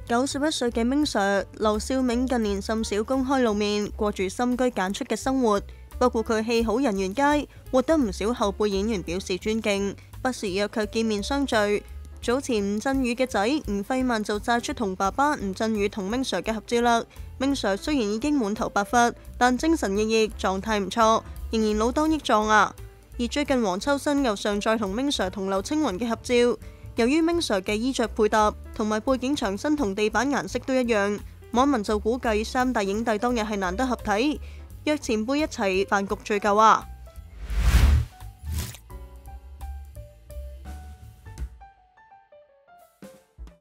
91歲嘅明 Sir 劉少銘近年甚少公開露面，過住深居簡出嘅生活。不過佢戲好人緣佳，獲得唔少後輩演員表示尊敬，不時約佢見面相聚。早前吳鎮宇嘅仔吳輝萬就晒出同爸爸吳鎮宇同明 Sir 嘅合照啦。明 Sir 雖然已經滿頭白髮，但精神奕奕，狀態唔錯，仍然老當益壯啊！而最近黃秋生又上載同明 Sir 同劉青雲嘅合照。由於明 Sir 嘅衣着配搭同埋背景牆身同地板顏色都一樣，網民就估計三大影帝當日係難得合體，約前輩一齊飯局敘舊啊！